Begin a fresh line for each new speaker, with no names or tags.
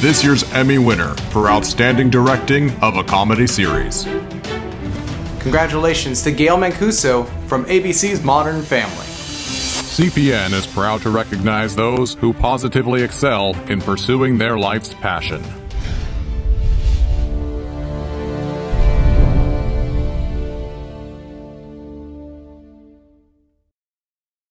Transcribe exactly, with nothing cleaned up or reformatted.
this year's Emmy winner for Outstanding Directing of a Comedy Series.
Congratulations to GAIL Mancuso from A B C's Modern Family.
C P N is proud to recognize those who positively excel in pursuing their life's passion.